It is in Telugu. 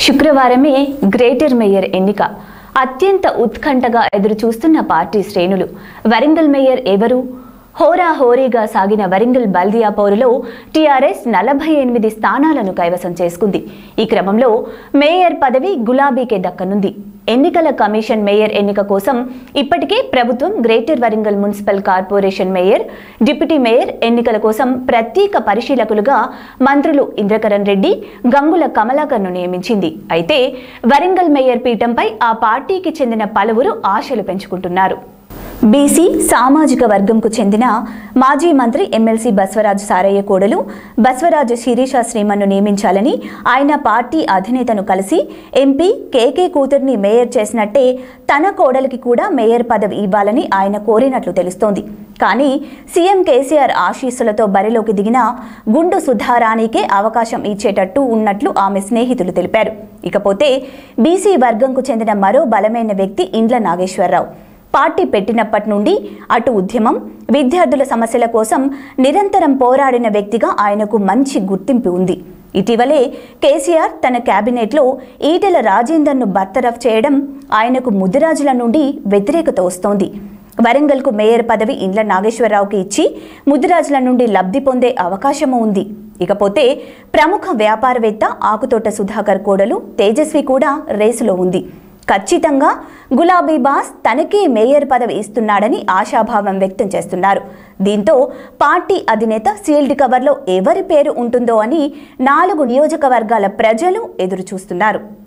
శుక్రవారమే గ్రేటర్ మేయర్ ఎన్నిక అత్యంత ఉత్కంఠగా ఎదురుచూస్తున్న పార్టీ శ్రేణులు. వరంగల్ మేయర్ ఎవరు? హోరాహోరీగా సాగిన వరంగల్ బల్దియా పోరులో టీఆర్ఎస్ 48 స్థానాలను కైవసం చేసుకుంది. ఈ క్రమంలో మేయర్ పదవి గులాబీకే దక్కనుంది. ఎన్నికల కమిషన్ మేయర్ ఎన్నిక కోసం ఇప్పటికే ప్రభుత్వం greater Warangal municipal corporation mayor, deputy mayor ఎన్నికల కోసం ప్రత్యేక పరిశీలకులుగా మంత్రులు ఇంద్రకరణ్ రెడ్డి, గంగుల కమలాకర్ను నియమించింది. అయితే వరంగల్ మేయర్ పీఠంపై ఆ పార్టీకి చెందిన పలువురు ఆశలు పెంచుకుంటున్నారు. బీసీ సామాజిక వర్గంకు చెందిన మాజీ మంత్రి ఎమ్మెల్సీ బస్వరాజ్ సారయ్య కోడలు బస్వరాజ్ శిరీష శ్రీమన్ను నియమించాలని ఆయన పార్టీ అధినేతను కలిసి ఎంపీ కేకే కూతుర్ని మేయర్ చేసినట్టే తన కోడలికి కూడా మేయర్ పదవి ఇవ్వాలని ఆయన కోరినట్లు తెలుస్తోంది. కానీ సీఎం కేసీఆర్ ఆశీస్సులతో బరిలోకి దిగిన గుండు సుధారాణికే అవకాశం ఇచ్చేటట్టు ఉన్నట్లు ఆమె స్నేహితులు తెలిపారు. ఇకపోతే బీసీ వర్గంకు చెందిన మరో బలమైన వ్యక్తి ఇండ్ల నాగేశ్వరరావు. పార్టీ పెట్టినప్పటి నుండి అటు ఉద్యమం, విద్యార్థుల సమస్యల కోసం నిరంతరం పోరాడిన వ్యక్తిగా ఆయనకు మంచి గుర్తింపు ఉంది. ఇటీవలే కేసీఆర్ తన కేబినెట్లో ఈటెల రాజేందర్ను బర్తరఫ్ చేయడం ఆయనకు ముదిరాజుల నుండి వ్యతిరేకత వస్తోంది. వరంగల్కు మేయర్ పదవి ఇండ్ల నాగేశ్వరరావుకి ఇచ్చి ముదిరాజుల నుండి లబ్ధి పొందే అవకాశము ఉంది. ఇకపోతే ప్రముఖ వ్యాపారవేత్త ఆకుతోట సుధాకర్ కోడలు తేజస్వి కూడా రేసులో ఉంది. ఖచ్చితంగా గులాబీ బాస్ తనకే మేయర్ పదవి ఇస్తున్నాడని ఆశాభావం వ్యక్తం చేస్తున్నారు. దీంతో పార్టీ అధినేత సీల్డ్ కవర్లో ఎవరి పేరు ఉంటుందో అని 4 నియోజకవర్గాల ప్రజలు ఎదురు చూస్తున్నారు.